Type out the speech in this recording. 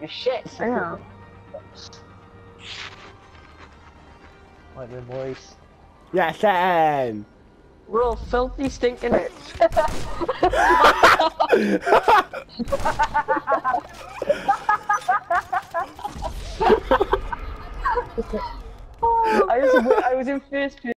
You shit. I know. What your voice? Yeah, Sam. We're all filthy, stinking it. I was in first.